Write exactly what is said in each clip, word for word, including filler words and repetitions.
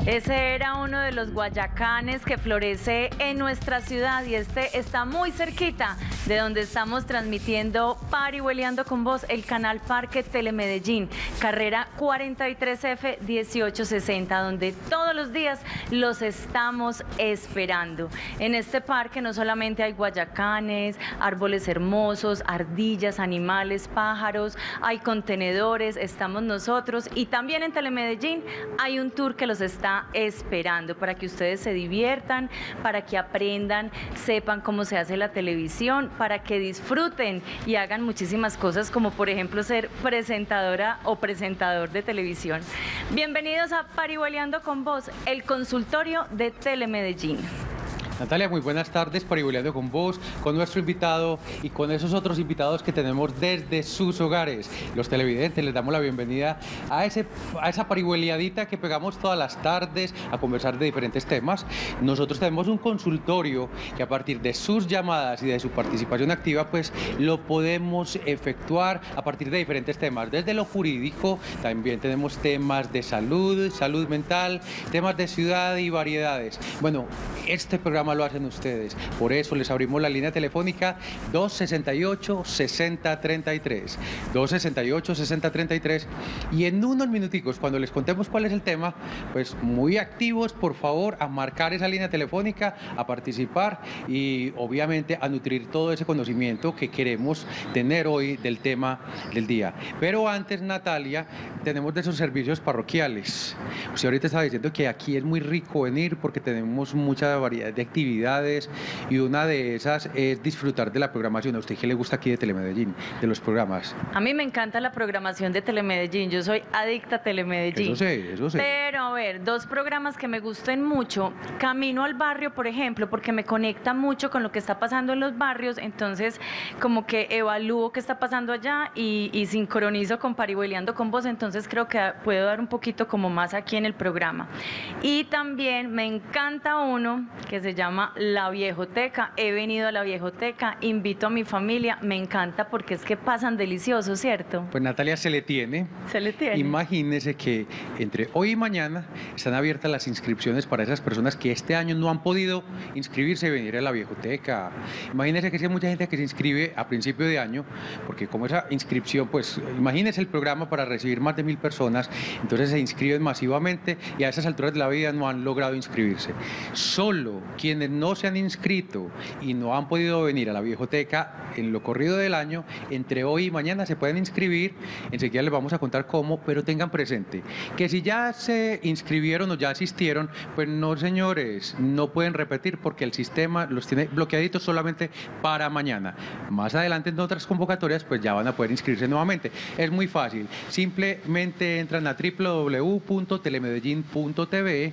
Ese era uno de los guayacanes que florece en nuestra ciudad y este está muy cerquita de donde estamos transmitiendo Parihueliando con Vos, el canal Parque Telemedellín, carrera cuarenta y tres F dieciocho sesenta, donde todos los días los estamos esperando. En este parque no solamente hay guayacanes, árboles hermosos, ardillas, animales, pájaros, hay contenedores, estamos nosotros y también en Telemedellín hay un tour que los está esperando para que ustedes se diviertan, para que aprendan, sepan cómo se hace la televisión, para que disfruten y hagan muchísimas cosas como por ejemplo ser presentadora o presentador de televisión. Bienvenidos a Parihueliando con Vos, el consultorio de Telemedellín. Natalia, muy buenas tardes, Parihueliando con Vos, con nuestro invitado y con esos otros invitados que tenemos desde sus hogares. Los televidentes, les damos la bienvenida a, ese, a esa parihueliadita que pegamos todas las tardes a conversar de diferentes temas. Nosotros tenemos un consultorio que a partir de sus llamadas y de su participación activa, pues lo podemos efectuar a partir de diferentes temas. Desde lo jurídico, también tenemos temas de salud, salud mental, temas de ciudad y variedades. Bueno, este programa lo hacen ustedes, por eso les abrimos la línea telefónica dos sesenta y ocho, sesenta treinta y tres, dos sesenta y ocho, sesenta treinta y tres, y en unos minuticos cuando les contemos cuál es el tema, pues muy activos, por favor, a marcar esa línea telefónica, a participar y obviamente a nutrir todo ese conocimiento que queremos tener hoy del tema del día. Pero antes, Natalia, tenemos de esos servicios parroquiales. Usted ahorita estaba diciendo que aquí es muy rico venir porque tenemos mucha variedad de actividades actividades y una de esas es disfrutar de la programación. ¿A usted qué le gusta aquí de Telemedellín, de los programas? A mí me encanta la programación de Telemedellín, yo soy adicta a Telemedellín. Eso sé, eso sé. Pero a ver, dos programas que me gusten mucho, Camino al Barrio, por ejemplo, porque me conecta mucho con lo que está pasando en los barrios, entonces como que evalúo qué está pasando allá y, y sincronizo con Parihueliando con Vos, entonces creo que puedo dar un poquito como más aquí en el programa. Y también me encanta uno que se llama La Viejoteca. He venido a La Viejoteca, invito a mi familia, me encanta porque es que pasan delicioso, ¿cierto? Pues Natalia, se le tiene. Se le tiene. Imagínese que entre hoy y mañana están abiertas las inscripciones para esas personas que este año no han podido inscribirse y venir a La Viejoteca. Imagínese que hay mucha gente que se inscribe a principio de año, porque como esa inscripción, pues imagínese el programa para recibir más de mil personas, entonces se inscriben masivamente y a esas alturas de la vida no han logrado inscribirse. Solo quienes no se han inscrito y no han podido venir a La Viejoteca en lo corrido del año, entre hoy y mañana se pueden inscribir, enseguida les vamos a contar cómo, pero tengan presente que si ya se inscribieron o ya asistieron, pues no, señores, no pueden repetir porque el sistema los tiene bloqueaditos solamente para mañana. Más adelante en otras convocatorias pues ya van a poder inscribirse nuevamente. Es muy fácil, simplemente entran a w w w punto telemedellín punto t v,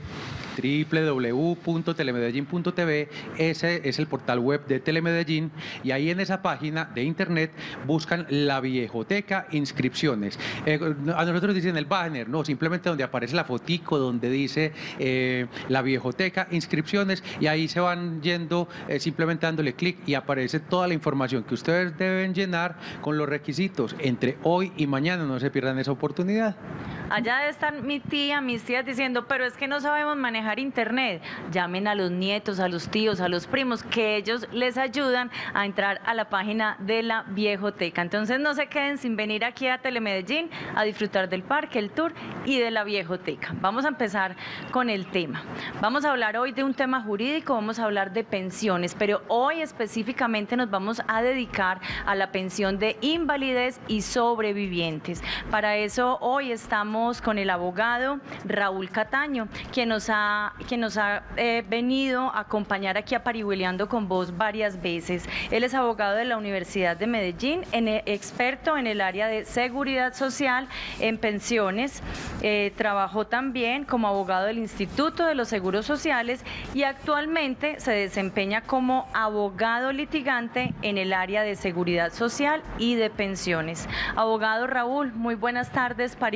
w w w punto telemedellín punto t v, ese es el portal web de Telemedellín y ahí en esa página de internet buscan La Viejoteca inscripciones. Eh, a nosotros dicen el banner, no, simplemente donde aparece la fotico, donde dice eh, La Viejoteca inscripciones y ahí se van yendo eh, simplemente dándole clic y aparece toda la información que ustedes deben llenar con los requisitos entre hoy y mañana, no se pierdan esa oportunidad. Allá están mi tía, mis tías diciendo, pero es que no sabemos manejar internet. Llamen a los nietos, a los tíos, a los primos, que ellos les ayudan a entrar a la página de La Viejoteca. Entonces no se queden sin venir aquí a Telemedellín a disfrutar del parque, el tour y de La Viejoteca. Vamos a empezar con el tema. Vamos a hablar hoy de un tema jurídico, vamos a hablar de pensiones, pero hoy específicamente nos vamos a dedicar a la pensión de invalidez y sobrevivientes. Para eso hoy estamos con el abogado Raúl Cataño, quien nos ha, quien nos ha eh, venido a acompañar aquí a Parihueliando con Vos varias veces. Él es abogado de la Universidad de Medellín, en, experto en el área de seguridad social en pensiones. Eh, trabajó también como abogado del Instituto de los Seguros Sociales y actualmente se desempeña como abogado litigante en el área de seguridad social y de pensiones. Abogado Raúl, muy buenas tardes, Parihueliando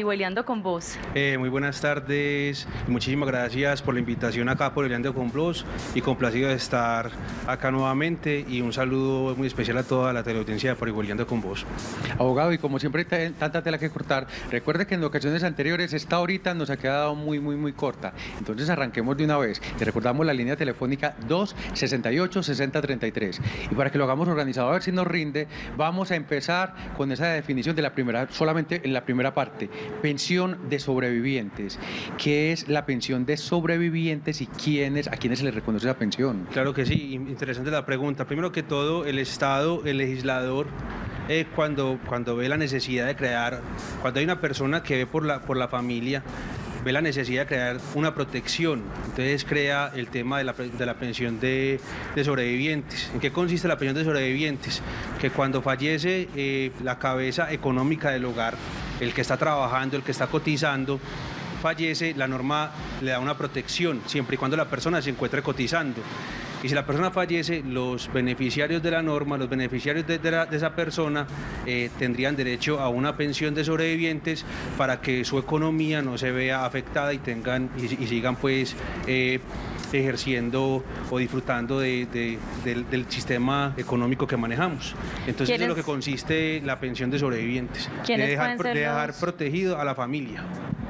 con Vos. Eh, muy buenas tardes, muchísimas gracias por la invitación acá por Parihueliando con Vos y complacido de estar acá nuevamente y un saludo muy especial a toda la teleaudiencia de Parihueliando con Vos. Abogado, y como siempre hay tanta tela que cortar, recuerde que en ocasiones anteriores esta horita nos ha quedado muy, muy, muy corta. Entonces arranquemos de una vez. Le recordamos la línea telefónica dos sesenta y ocho, sesenta treinta y tres. Y para que lo hagamos organizado, a ver si nos rinde, vamos a empezar con esa definición de la primera, solamente en la primera parte. Pensión de sobrevivientes. ¿Qué es la pensión de sobrevivientes y quiénes, a quiénes se les reconoce esa pensión? Claro que sí, interesante la pregunta. Primero que todo, el Estado, el legislador, eh, cuando, cuando ve la necesidad de crear, cuando hay una persona que ve por la, por la familia, ve la necesidad de crear una protección, entonces crea el tema de la, de la pensión de, de sobrevivientes. ¿En qué consiste la pensión de sobrevivientes? Que cuando fallece eh, la cabeza económica del hogar, el que está trabajando, el que está cotizando, fallece, la norma le da una protección, siempre y cuando la persona se encuentre cotizando. Y si la persona fallece, los beneficiarios de la norma, los beneficiarios de, de, la, de esa persona eh, tendrían derecho a una pensión de sobrevivientes para que su economía no se vea afectada y tengan y, y sigan pues eh, ejerciendo o disfrutando de, de, de, del sistema económico que manejamos. Entonces eso es lo que consiste la pensión de sobrevivientes, de dejar, de dejar los... protegido a la familia.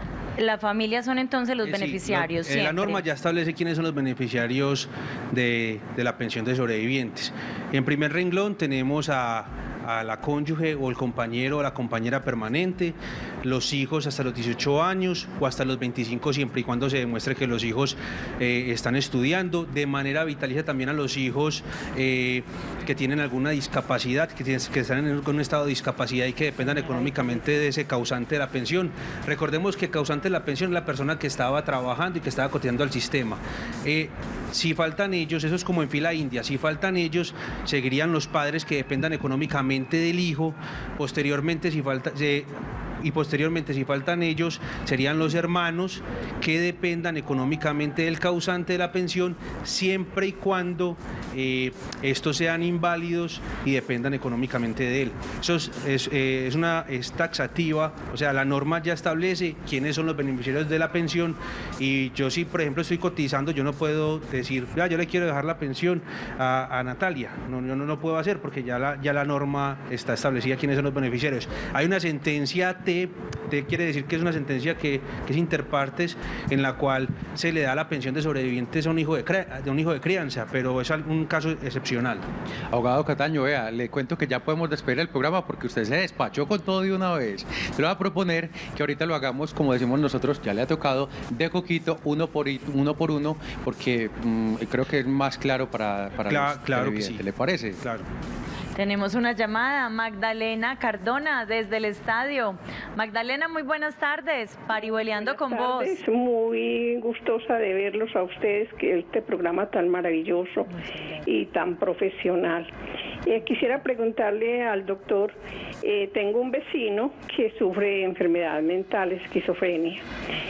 La familia son entonces los eh, beneficiarios. Sí, la, la norma ya establece quiénes son los beneficiarios de, de la pensión de sobrevivientes. En primer renglón tenemos a, a la cónyuge o el compañero o la compañera permanente, los hijos hasta los dieciocho años o hasta los veinticinco, siempre y cuando se demuestre que los hijos eh, están estudiando. De manera vitalicia también a los hijos eh, que tienen alguna discapacidad, que, tienen, que están en un estado de discapacidad y que dependan económicamente de ese causante de la pensión. Recordemos que causante de la pensión es la persona que estaba trabajando y que estaba cotizando al sistema. Eh, si faltan ellos, eso es como en fila india, si faltan ellos, seguirían los padres que dependan económicamente del hijo. Posteriormente, si falta... Eh, y posteriormente si faltan ellos serían los hermanos que dependan económicamente del causante de la pensión, siempre y cuando eh, estos sean inválidos y dependan económicamente de él. Eso es, es, eh, es una es taxativa, o sea, la norma ya establece quiénes son los beneficiarios de la pensión, y yo si por ejemplo estoy cotizando, yo no puedo decir, ya yo le quiero dejar la pensión a, a Natalia, no, yo no lo puedo hacer porque ya la, ya la norma está establecida quiénes son los beneficiarios. Hay una sentencia T, T quiere decir que es una sentencia que, que es interpartes, en la cual se le da la pensión de sobrevivientes a un hijo de, de un hijo de crianza, pero es un caso excepcional. Abogado Cataño, vea, le cuento que ya podemos despedir el programa porque usted se despachó con todo de una vez. Le voy a proponer que ahorita lo hagamos, como decimos nosotros, ya le ha tocado, de coquito, uno por uno, por uno porque mmm, creo que es más claro para, para claro, los claro que sí. ¿Le parece? Claro. Tenemos una llamada, Magdalena Cardona, desde el estadio. Magdalena, muy buenas tardes, Parihueliando con Vos. Muy gustosa de verlos a ustedes, que este programa tan maravilloso y tan profesional. Eh, quisiera preguntarle al doctor, eh, tengo un vecino que sufre enfermedad mental, esquizofrenia,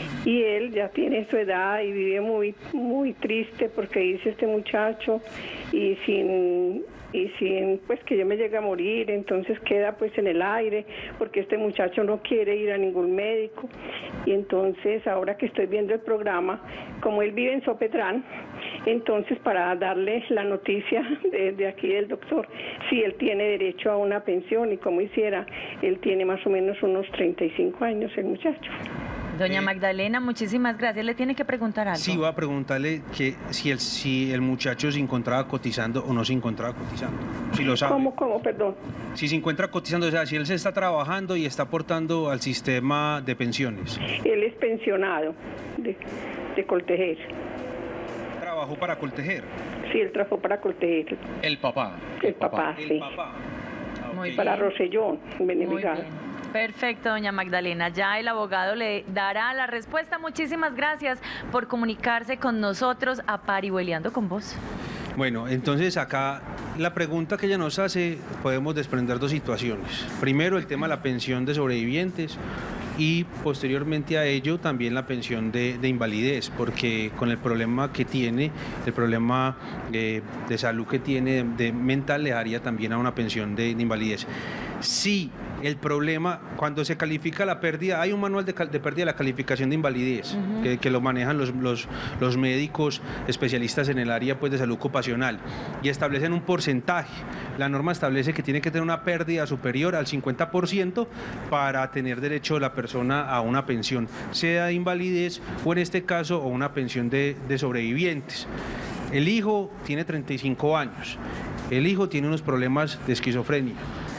y él ya tiene su edad y vive muy, muy triste porque dice este muchacho, y sin... y sin pues que yo me llegue a morir, entonces queda pues en el aire, porque este muchacho no quiere ir a ningún médico. Y entonces ahora que estoy viendo el programa, como él vive en Sopetrán, entonces para darle la noticia de, de aquí del doctor, si él tiene derecho a una pensión y cómo hiciera, él tiene más o menos unos treinta y cinco años el muchacho. Doña Magdalena, muchísimas gracias. ¿Le tiene que preguntar algo? Sí, voy a preguntarle que si el, si el muchacho se encontraba cotizando o no se encontraba cotizando. Si lo sabe. ¿Cómo, cómo, perdón? Si se encuentra cotizando, o sea, si él se está trabajando y está aportando al sistema de pensiones. Él es pensionado de, de Coltejer. ¿Trabajó para Coltejer? Sí, él trabajó para Coltejer. El papá. El, el papá, papá, sí. El papá. Ah, Muy para bien. Rosellón, Benevigal. Perfecto, doña Magdalena. Ya el abogado le dará la respuesta. Muchísimas gracias por comunicarse con nosotros a Parihueliando con Vos. Bueno, entonces acá la pregunta que ella nos hace, podemos desprender dos situaciones. Primero, el tema de la pensión de sobrevivientes y posteriormente a ello también la pensión de, de invalidez, porque con el problema que tiene, el problema eh, de salud que tiene de, de mental, le daría también a una pensión de, de invalidez. Si El problema, cuando se califica la pérdida, hay un manual de, de pérdida de la calificación de invalidez, uh-huh. que, que lo manejan los, los, los médicos especialistas en el área pues, de salud ocupacional, y establecen un porcentaje. La norma establece que tiene que tener una pérdida superior al cincuenta por ciento para tener derecho la persona a una pensión, sea de invalidez o en este caso, o una pensión de, de sobrevivientes. El hijo tiene treinta y cinco años, el hijo tiene unos problemas de esquizofrenia.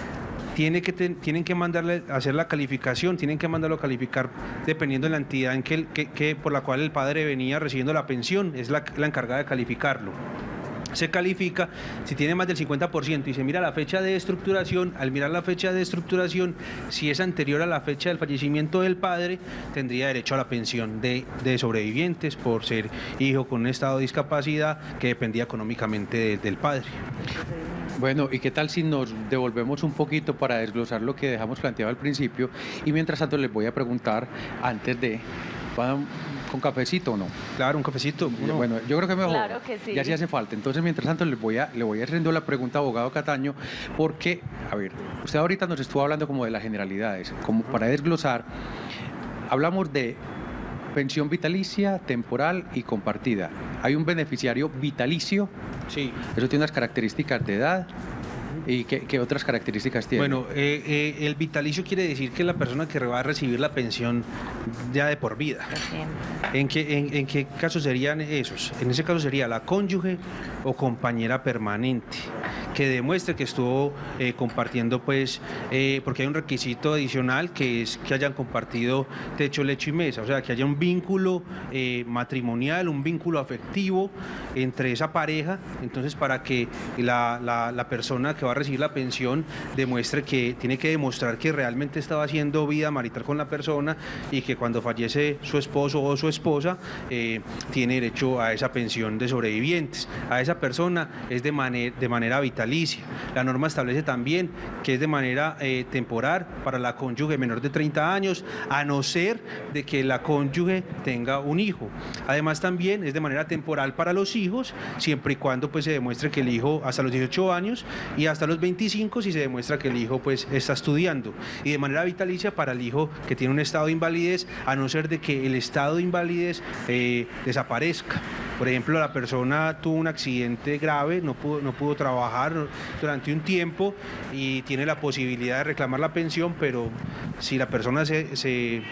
Tiene que ten, tienen que mandarle a hacer la calificación, tienen que mandarlo a calificar dependiendo de la entidad en que, que, que por la cual el padre venía recibiendo la pensión, es la, la encargada de calificarlo. Se califica, si tiene más del cincuenta por ciento y se mira la fecha de estructuración, al mirar la fecha de estructuración, si es anterior a la fecha del fallecimiento del padre, tendría derecho a la pensión de, de sobrevivientes por ser hijo con un estado de discapacidad que dependía económicamente de, del padre. Bueno, ¿y qué tal si nos devolvemos un poquito para desglosar lo que dejamos planteado al principio? Y mientras tanto les voy a preguntar, antes de, ¿van con cafecito o no? Claro, un cafecito. No. Bueno, yo creo que mejor. Claro que sí. Ya sí hace falta. Entonces, mientras tanto, les voy a, le voy haciendo la pregunta, abogado Cataño, porque, a ver, usted ahorita nos estuvo hablando como de las generalidades, como para desglosar, hablamos de pensión vitalicia, temporal y compartida. Hay un beneficiario vitalicio. Sí. Eso tiene unas características de edad. ¿Y qué, qué otras características tiene? Bueno, eh, eh, el vitalicio quiere decir que la persona que va a recibir la pensión ya de por vida. ¿En qué, en, en qué caso serían esos? En ese caso sería la cónyuge o compañera permanente, que demuestre que estuvo eh, compartiendo, pues, eh, porque hay un requisito adicional que es que hayan compartido techo, lecho y mesa, o sea, que haya un vínculo eh, matrimonial, un vínculo afectivo entre esa pareja. Entonces, para que la, la, la persona que va a recibir la pensión demuestre que tiene que demostrar que realmente estaba haciendo vida marital con la persona y que cuando fallece su esposo o su esposa eh, tiene derecho a esa pensión de sobrevivientes. A esa persona es de, manera, de manera vitalicia. La norma establece también que es de manera eh, temporal para la cónyuge menor de treinta años, a no ser de que la cónyuge tenga un hijo. Además, también es de manera temporal para los hijos, siempre y cuando pues, se demuestre que el hijo hasta los dieciocho años y hasta los veinticinco si se demuestra que el hijo pues está estudiando, y de manera vitalicia para el hijo que tiene un estado de invalidez, a no ser de que el estado de invalidez eh, desaparezca. Por ejemplo, la persona tuvo un accidente grave, no pudo, no pudo trabajar durante un tiempo y tiene la posibilidad de reclamar la pensión, pero si la persona se, se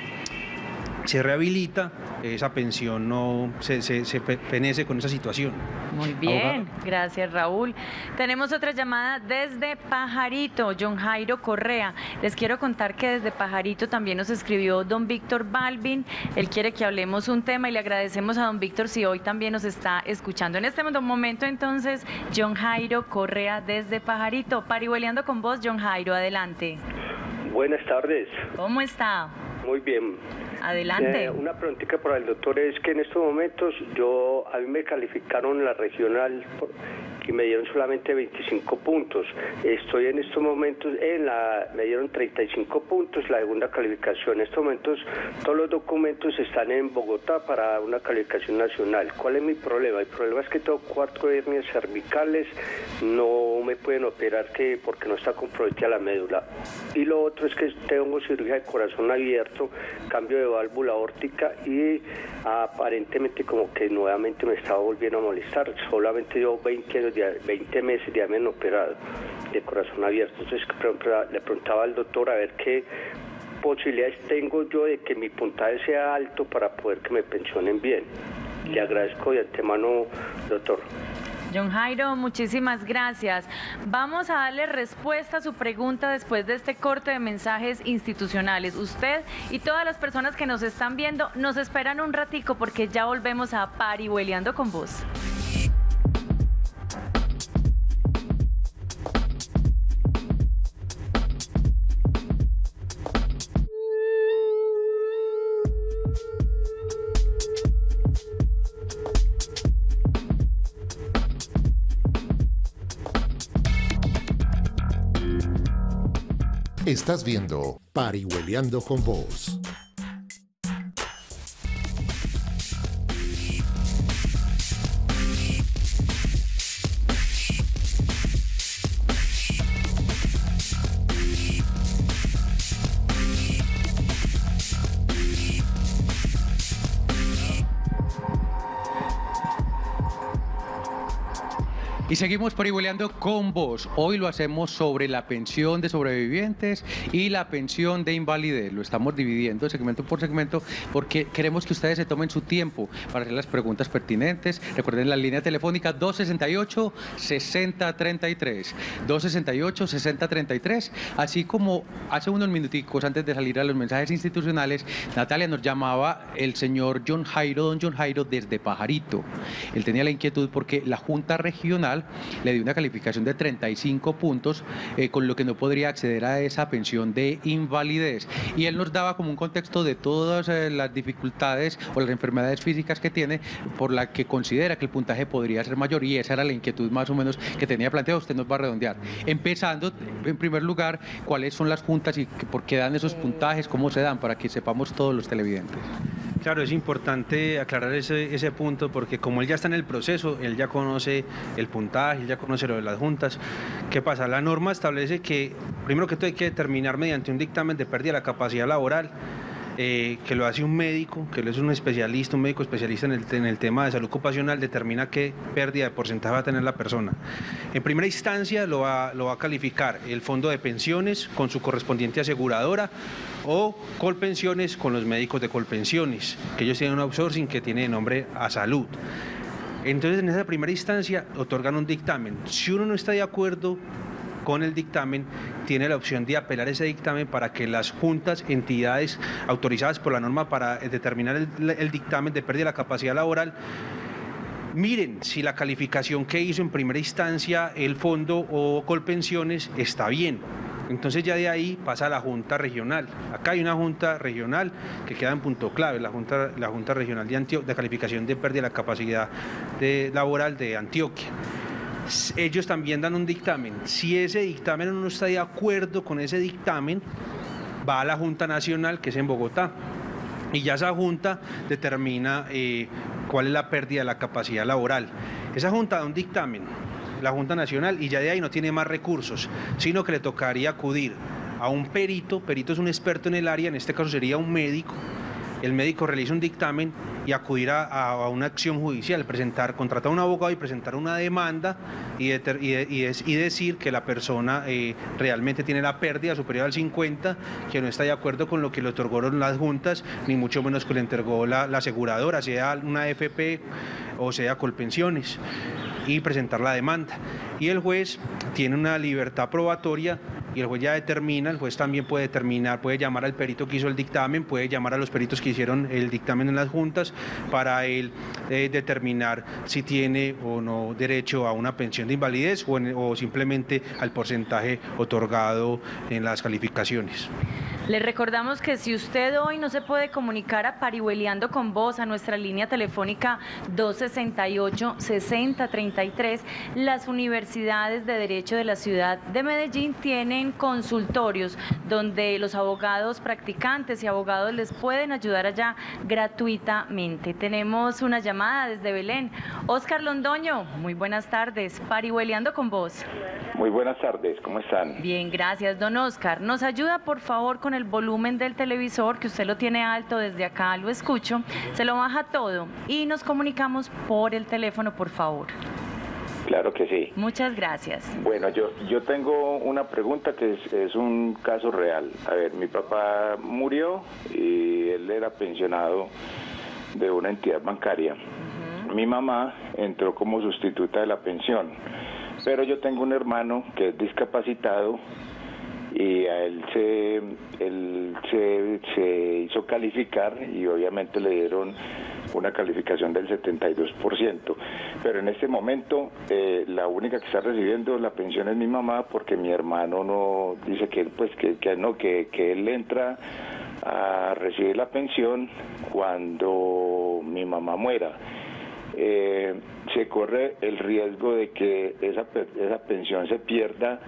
se rehabilita, esa pensión no se, se, se penece con esa situación. Muy bien, Abogado. Gracias, Raúl. Tenemos otra llamada desde Pajarito, John Jairo Correa. Les quiero contar que desde Pajarito también nos escribió don Víctor Balvin. Él quiere que hablemos un tema y le agradecemos a don Víctor si hoy también nos está escuchando. En este momento, entonces, John Jairo Correa desde Pajarito. Parihueleando con vos, John Jairo, adelante. Buenas tardes. ¿Cómo está? Muy bien. Adelante. Eh, una preguntita para el doctor es que en estos momentos yo a mí me calificaron la regional y me dieron solamente veinticinco puntos. Estoy en estos momentos en la me dieron treinta y cinco puntos la segunda calificación. En estos momentos todos los documentos están en Bogotá para una calificación nacional. ¿Cuál es mi problema? El problema es que tengo cuatro hernias cervicales, no me pueden operar que porque no está comprometida la médula. Y lo otro es que tengo cirugía de corazón abierto, cambio de válvula órtica y aparentemente como que nuevamente me estaba volviendo a molestar. Solamente yo veinte años, veinte meses de haberme operado de corazón abierto. Entonces le preguntaba al doctor a ver qué posibilidades tengo yo de que mi puntaje sea alto para poder que me pensionen bien. Le agradezco de antemano, doctor. John Jairo, muchísimas gracias. Vamos a darle respuesta a su pregunta después de este corte de mensajes institucionales. Usted y todas las personas que nos están viendo nos esperan un ratico porque ya volvemos a Parihueleando con vos. Estás viendo Parihueleando con vos. Y seguimos parihueleando con vos. Hoy lo hacemos sobre la pensión de sobrevivientes y la pensión de invalidez. Lo estamos dividiendo segmento por segmento porque queremos que ustedes se tomen su tiempo para hacer las preguntas pertinentes. Recuerden la línea telefónica dos sesenta y ocho, sesenta treinta y tres. dos sesenta y ocho, sesenta treinta y tres. Así como hace unos minuticos antes de salir a los mensajes institucionales, Natalia, nos llamaba el señor John Jairo, don John Jairo, desde Pajarito. Él tenía la inquietud porque la Junta Regional le dio una calificación de treinta y cinco puntos, eh, con lo que no podría acceder a esa pensión de invalidez. Y él nos daba como un contexto de todas eh, las dificultades o las enfermedades físicas que tiene, por la que considera que el puntaje podría ser mayor, y esa era la inquietud más o menos que tenía planteado. Usted nos va a redondear. Empezando, en primer lugar, cuáles son las juntas y por qué dan esos puntajes, cómo se dan, para que sepamos todos los televidentes. Claro, es importante aclarar ese, ese punto porque como él ya está en el proceso, él ya conoce el puntaje, él ya conoce lo de las juntas. ¿Qué pasa? La norma establece que, primero que todo, hay que determinar mediante un dictamen de pérdida de la capacidad laboral, eh, que lo hace un médico, que él es un especialista, un médico especialista en el, en el tema de salud ocupacional, determina qué pérdida de porcentaje va a tener la persona. En primera instancia lo va, lo va a calificar el fondo de pensiones con su correspondiente aseguradora, o Colpensiones con los médicos de Colpensiones, que ellos tienen un outsourcing que tiene nombre a salud. Entonces, en esa primera instancia, otorgan un dictamen. Si uno no está de acuerdo con el dictamen, tiene la opción de apelar ese dictamen para que las juntas, entidades autorizadas por la norma para determinar el, el dictamen de pérdida de la capacidad laboral, miren si la calificación que hizo en primera instancia el fondo o Colpensiones está bien. Entonces ya de ahí pasa a la Junta Regional. Acá hay una Junta Regional que queda en punto clave, la Junta, la Junta Regional de, Antio de Calificación de Pérdida de la Capacidad de, Laboral de Antioquia. Ellos también dan un dictamen. Si ese dictamen uno no está de acuerdo con ese dictamen, va a la Junta Nacional, que es en Bogotá. Y ya esa Junta determina eh, cuál es la pérdida de la capacidad laboral. Esa Junta da un dictamen, la Junta Nacional, y ya de ahí no tiene más recursos, sino que le tocaría acudir a un perito. Perito es un experto en el área, en este caso sería un médico. El médico realiza un dictamen y acudir a, a una acción judicial, presentar, contratar a un abogado y presentar una demanda y, de, y, de, y, de, y decir que la persona eh, realmente tiene la pérdida superior al cincuenta, que no está de acuerdo con lo que le otorgaron las juntas, ni mucho menos que le entregó la, la aseguradora, sea una A F P o sea Colpensiones, y presentar la demanda. Y el juez tiene una libertad probatoria y el juez ya determina, el juez también puede determinar, puede llamar al perito que hizo el dictamen, puede llamar a los peritos que hicieron el dictamen en las juntas para él eh, determinar si tiene o no derecho a una pensión de invalidez o, en, o simplemente al porcentaje otorgado en las calificaciones. Les recordamos que si usted hoy no se puede comunicar a Parihueliando con Vos a nuestra línea telefónica dos sesenta y ocho, sesenta treinta y tres, las universidades de Derecho de la ciudad de Medellín tienen consultorios donde los abogados practicantes y abogados les pueden ayudar allá gratuitamente. Tenemos una llamada desde Belén. Oscar Londoño, muy buenas tardes. Parihueliando con Vos. Muy buenas tardes, ¿cómo están? Bien, gracias, don Oscar. ¿Nos ayuda, por favor, con el volumen del televisor, que usted lo tiene alto, desde acá lo escucho? Se lo baja todo y nos comunicamos por el teléfono, por favor. Claro que sí. Muchas gracias. Bueno, yo, yo tengo una pregunta que es, es un caso real. A ver, mi papá murió y él era pensionado de una entidad bancaria. Uh-huh. Mi mamá entró como sustituta de la pensión. Pero yo tengo un hermano que es discapacitado y a él se, él se, se hizo calificar y obviamente le dieron una calificación del setenta y dos por ciento. Pero en este momento eh, la única que está recibiendo la pensión es mi mamá, porque mi hermano no dice que él, pues, que, que, no, que, que él entra a recibir la pensión cuando mi mamá muera. Eh, se corre el riesgo de que esa, esa pensión se pierda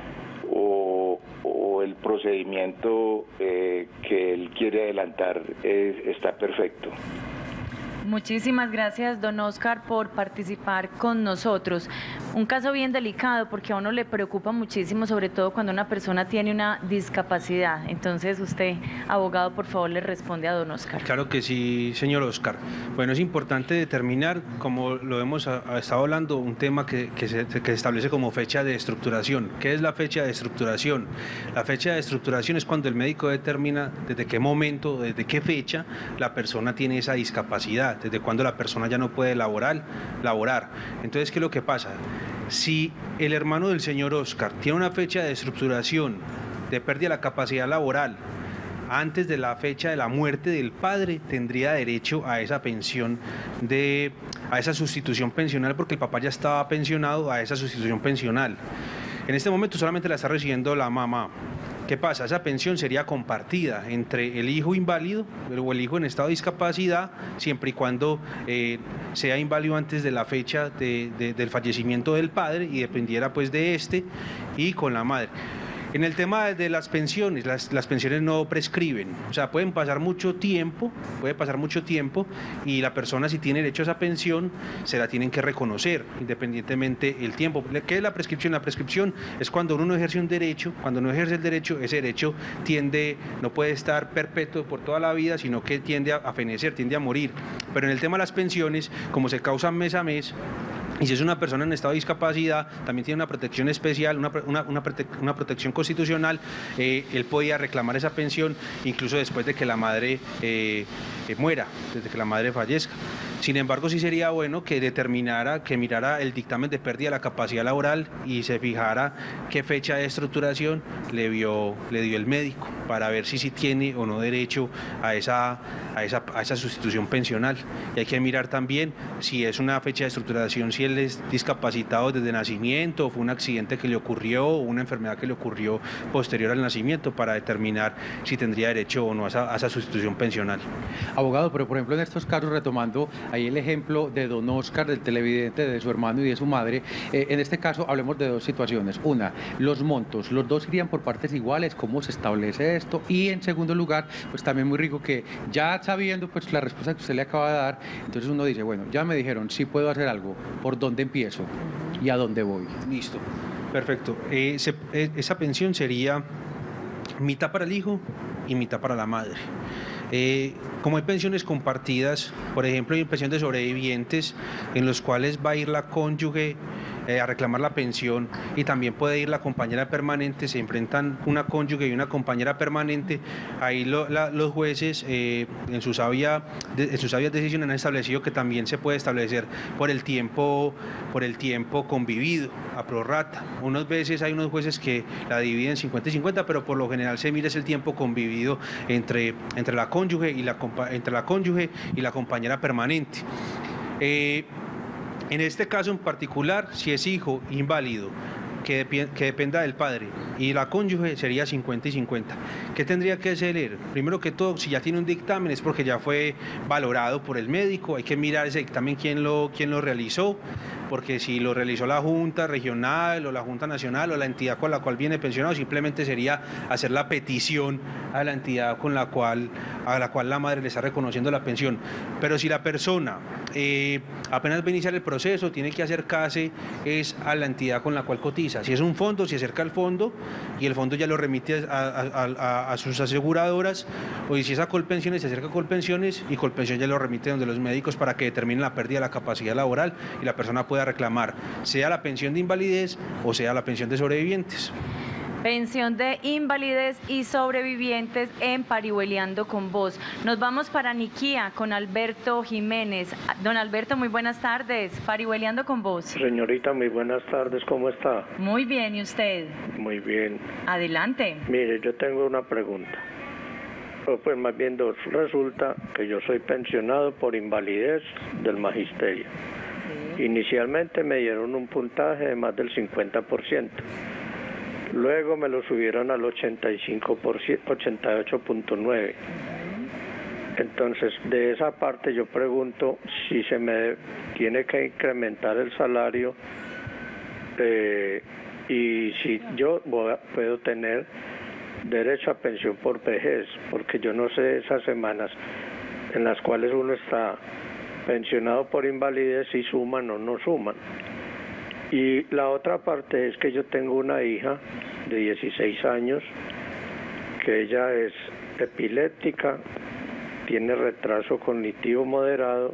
o, o el procedimiento eh, que él quiere adelantar es, está perfecto. Muchísimas gracias, don Oscar, por participar con nosotros. Un caso bien delicado porque a uno le preocupa muchísimo, sobre todo cuando una persona tiene una discapacidad. Entonces usted, abogado, por favor, le responde a don Oscar. Claro que sí, señor Oscar. Bueno, es importante determinar, como lo hemos a, a estado hablando, un tema que, que, se, que se establece como fecha de estructuración. ¿Qué es la fecha de estructuración? La fecha de estructuración es cuando el médico determina desde qué momento, desde qué fecha la persona tiene esa discapacidad, desde cuándo la persona ya no puede laborar, laborar. Entonces, ¿qué es lo que pasa? Si el hermano del señor Oscar tiene una fecha de estructuración, de pérdida de la capacidad laboral, antes de la fecha de la muerte del padre, tendría derecho a esa pensión, de, a esa sustitución pensional, porque el papá ya estaba pensionado, a esa sustitución pensional. En este momento solamente la está recibiendo la mamá. ¿Qué pasa? Esa pensión sería compartida entre el hijo inválido o el hijo en estado de discapacidad, siempre y cuando eh, sea inválido antes de la fecha de, de, del fallecimiento del padre y dependiera pues de este, y con la madre. En el tema de las pensiones, las, las pensiones no prescriben, o sea, pueden pasar mucho tiempo, puede pasar mucho tiempo y la persona, si tiene derecho a esa pensión, se la tienen que reconocer independientemente el tiempo. ¿Qué es la prescripción? La prescripción es cuando uno no ejerce un derecho, cuando no ejerce el derecho, ese derecho tiende, no puede estar perpetuo por toda la vida, sino que tiende a, a fenecer, tiende a morir. Pero en el tema de las pensiones, como se causan mes a mes, y si es una persona en estado de discapacidad, también tiene una protección especial, una, una, una, prote, una protección constitucional, eh, él podía reclamar esa pensión incluso después de que la madre eh, eh, muera, desde que la madre fallezca. Sin embargo, sí sería bueno que determinara, que mirara el dictamen de pérdida de la capacidad laboral y se fijara qué fecha de estructuración le, vio, le dio el médico, para ver si sí tiene o no derecho a esa, a, esa, a esa sustitución pensional. Y hay que mirar también si es una fecha de estructuración, si él es discapacitado desde nacimiento, o fue un accidente que le ocurrió, o una enfermedad que le ocurrió posterior al nacimiento, para determinar si tendría derecho o no a esa, a esa sustitución pensional. Abogado, pero por ejemplo en estos casos, retomando ahí el ejemplo de don Oscar, del televidente, de su hermano y de su madre, eh, en este caso hablemos de dos situaciones. Una, los montos, los dos irían por partes iguales, ¿cómo se establece esto? Y en segundo lugar, pues también muy rico que ya sabiendo pues la respuesta que usted le acaba de dar, entonces uno dice, bueno, ya me dijeron, sí puedo hacer algo, ¿por dónde empiezo y a dónde voy? Listo, perfecto. Eh, se, eh, esa pensión sería mitad para el hijo y mitad para la madre. Eh, como hay pensiones compartidas, por ejemplo, hay pensión de sobrevivientes en los cuales va a ir la cónyuge eh, a reclamar la pensión y también puede ir la compañera permanente, se enfrentan una cónyuge y una compañera permanente, ahí lo, la, los jueces eh, en, su sabia, de, en sus sabias decisiones han establecido que también se puede establecer por el tiempo, por el tiempo convivido, a prorrata. Unas veces hay unos jueces que la dividen cincuenta y cincuenta, pero por lo general se mira es el tiempo convivido entre, entre la cónyuge y la entre la cónyuge y la compañera permanente. Eh, en este caso en particular, si es hijo inválido que, que dependa del padre y la cónyuge, sería cincuenta y cincuenta. ¿Qué tendría que hacer él? Primero que todo, si ya tiene un dictamen es porque ya fue valorado por el médico, hay que mirar ese dictamen quién lo, quién lo realizó, porque si lo realizó la Junta Regional o la Junta Nacional o la entidad con la cual viene pensionado, simplemente sería hacer la petición a la entidad con la cual, a la cual la madre le está reconociendo la pensión. Pero si la persona eh, apenas va a iniciar el proceso, tiene que acercarse es a la entidad con la cual cotiza. Si es un fondo, se acerca al fondo y el fondo ya lo remite a, a, a, a sus aseguradoras, o si es a Colpensiones, se acerca a Colpensiones y Colpensión ya lo remite donde los médicos para que determinen la pérdida de la capacidad laboral y la persona pueda reclamar, sea la pensión de invalidez o sea la pensión de sobrevivientes. Pensión de invalidez y sobrevivientes en Parihueliando con Vos. Nos vamos para Niquía con Alberto Jiménez. Don Alberto, muy buenas tardes. Parihueliando con Vos. Señorita, muy buenas tardes. ¿Cómo está? Muy bien, ¿y usted? Muy bien. Adelante. Mire, yo tengo una pregunta. O pues más bien dos. Resulta que yo soy pensionado por invalidez del magisterio. Sí. Inicialmente me dieron un puntaje de más del cincuenta por ciento. Luego me lo subieron al ochenta y cinco por ciento, ochenta y ocho punto nueve. Entonces, de esa parte yo pregunto si se me tiene que incrementar el salario eh, y si yo voy a, puedo tener derecho a pensión por vejez, porque yo no sé esas semanas en las cuales uno está pensionado por invalidez, si suman o no suman. Y la otra parte es que yo tengo una hija de dieciséis años, que ella es epiléptica, tiene retraso cognitivo moderado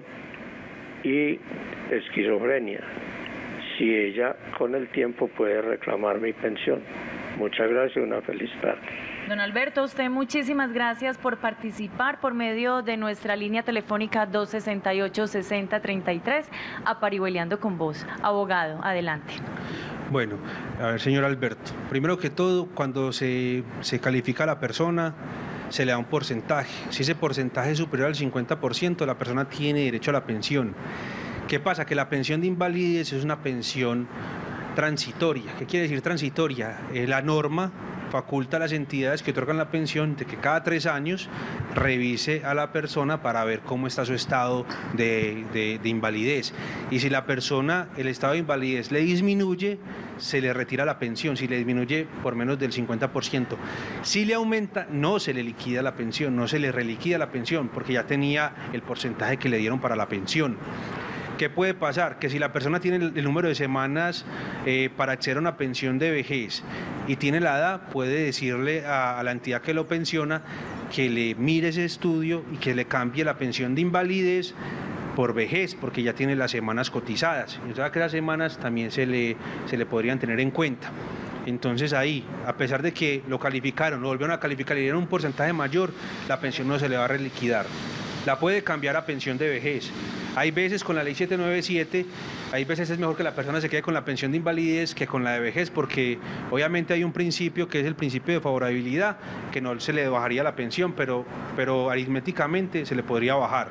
y esquizofrenia. Si ella con el tiempo puede reclamar mi pensión. Muchas gracias, una feliz tarde. Don Alberto, usted muchísimas gracias por participar por medio de nuestra línea telefónica dos sesenta y ocho, sesenta treinta y tres, aparihueleando con vos. Abogado, adelante. Bueno, a ver, señor Alberto, primero que todo, cuando se, se califica a la persona, se le da un porcentaje. Si ese porcentaje es superior al cincuenta por ciento, la persona tiene derecho a la pensión. ¿Qué pasa? Que la pensión de invalidez es una pensión transitoria. ¿Qué quiere decir transitoria? Eh, la norma faculta a las entidades que otorgan la pensión de que cada tres años revise a la persona para ver cómo está su estado de, de, de invalidez. Y si la persona, el estado de invalidez le disminuye, se le retira la pensión, si le disminuye por menos del cincuenta por ciento. Si le aumenta, no se le liquida la pensión, no se le reliquida la pensión, porque ya tenía el porcentaje que le dieron para la pensión. ¿Qué puede pasar? Que si la persona tiene el, el número de semanas eh, para acceder a una pensión de vejez y tiene la edad, puede decirle a, a la entidad que lo pensiona que le mire ese estudio y que le cambie la pensión de invalidez por vejez, porque ya tiene las semanas cotizadas. O sea que las semanas también se le, se le podrían tener en cuenta. Entonces ahí, a pesar de que lo calificaron, lo volvieron a calificar y le dieron un porcentaje mayor, la pensión no se le va a reliquidar. La puede cambiar a pensión de vejez. Hay veces con la ley setecientos noventa y siete, hay veces es mejor que la persona se quede con la pensión de invalidez que con la de vejez, porque obviamente hay un principio que es el principio de favorabilidad, que no se le bajaría la pensión, pero, pero aritméticamente se le podría bajar.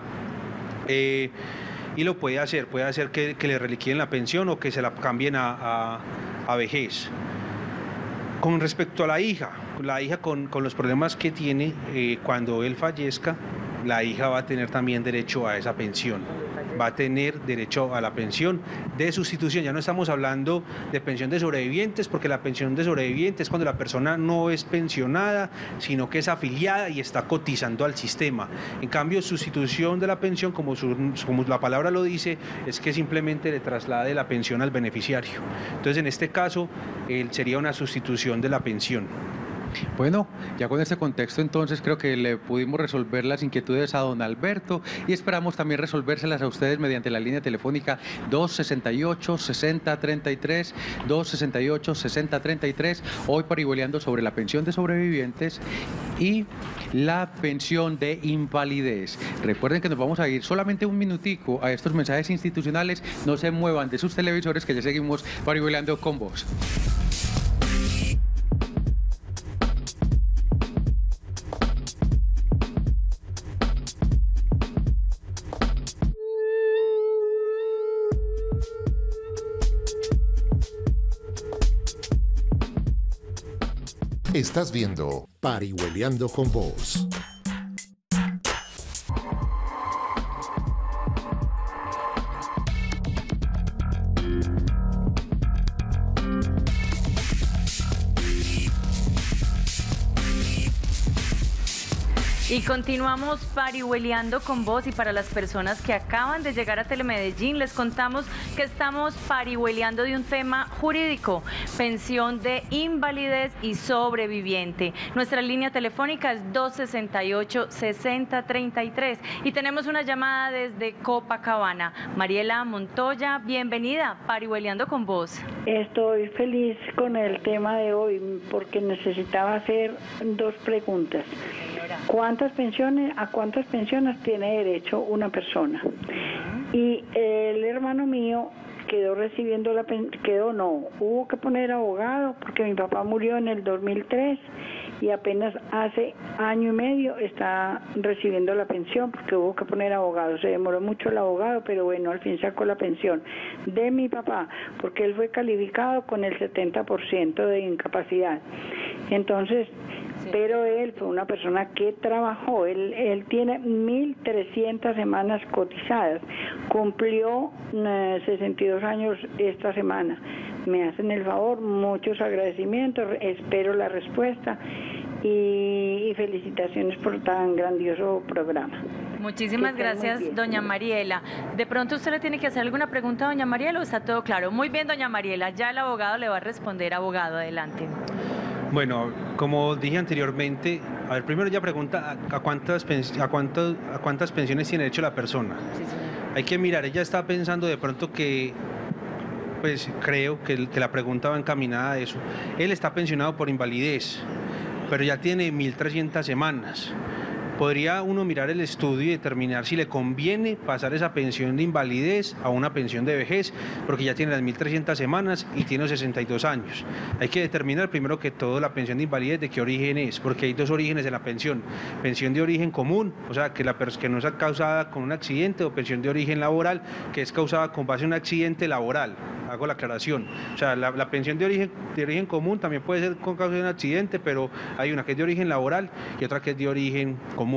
Eh, y lo puede hacer, puede hacer que, que le reliquiden la pensión o que se la cambien a, a, a vejez. Con respecto a la hija, la hija con, con los problemas que tiene, eh, cuando él fallezca, la hija va a tener también derecho a esa pensión, va a tener derecho a la pensión de sustitución. Ya no estamos hablando de pensión de sobrevivientes, porque la pensión de sobrevivientes es cuando la persona no es pensionada, sino que es afiliada y está cotizando al sistema. En cambio, sustitución de la pensión, como, su, como la palabra lo dice, es que simplemente le traslade la pensión al beneficiario. Entonces, en este caso, eh, sería una sustitución de la pensión. Bueno, ya con este contexto entonces creo que le pudimos resolver las inquietudes a don Alberto y esperamos también resolvérselas a ustedes mediante la línea telefónica dos sesenta y ocho, sesenta treinta y tres, dos sesenta y ocho, sesenta treinta y tres, hoy parihueleando sobre la pensión de sobrevivientes y la pensión de invalidez. Recuerden que nos vamos a ir solamente un minutico a estos mensajes institucionales, no se muevan de sus televisores que ya seguimos parihueleando con vos. Estás viendo Parihueleando con vos. Y continuamos parihueleando con vos, y para las personas que acaban de llegar a Telemedellín les contamos que estamos parihueleando de un tema jurídico, pensión de invalidez y sobreviviente. Nuestra línea telefónica es dos sesenta y ocho, sesenta treinta y tres y tenemos una llamada desde Copacabana. Mariela Montoya, bienvenida, parihueleando con vos. Estoy feliz con el tema de hoy porque necesitaba hacer dos preguntas. ¿Cuántas pensiones, a cuántas pensiones tiene derecho una persona? Y el hermano mío quedó recibiendo la pensión, quedó no, hubo que poner abogado porque mi papá murió en el dos mil tres y apenas hace año y medio está recibiendo la pensión porque hubo que poner abogado. Se demoró mucho el abogado, pero bueno, al fin sacó la pensión de mi papá porque él fue calificado con el setenta por ciento de incapacidad. Entonces, pero él fue una persona que trabajó, él, él tiene mil trescientas semanas cotizadas, cumplió eh, sesenta y dos años esta semana. Me hacen el favor, muchos agradecimientos, espero la respuesta y, y felicitaciones por tan grandioso programa. Muchísimas Que estén muy gracias, bien. doña Mariela. De pronto usted le tiene que hacer alguna pregunta a doña Mariela o está todo claro. Muy bien, doña Mariela, ya el abogado le va a responder. Abogado, adelante. Bueno, como dije anteriormente, a ver, primero ya pregunta a, a cuántas, pens- a, cuántas, a cuántas pensiones tiene derecho la persona. Sí, señor. Hay que mirar, ella está pensando de pronto que, pues creo que, el- que la pregunta va encaminada a eso. Él está pensionado por invalidez, pero ya tiene mil trescientas semanas. Podría uno mirar el estudio y determinar si le conviene pasar esa pensión de invalidez a una pensión de vejez, porque ya tiene las mil trescientas semanas y tiene sesenta y dos años. Hay que determinar primero que todo la pensión de invalidez de qué origen es, porque hay dos orígenes en la pensión. Pensión de origen común, o sea, que, la pers- que no es causada con un accidente, o pensión de origen laboral, que es causada con base en un accidente laboral. Hago la aclaración. O sea, la, la pensión de origen, de origen común también puede ser con causa de un accidente, pero hay una que es de origen laboral y otra que es de origen común.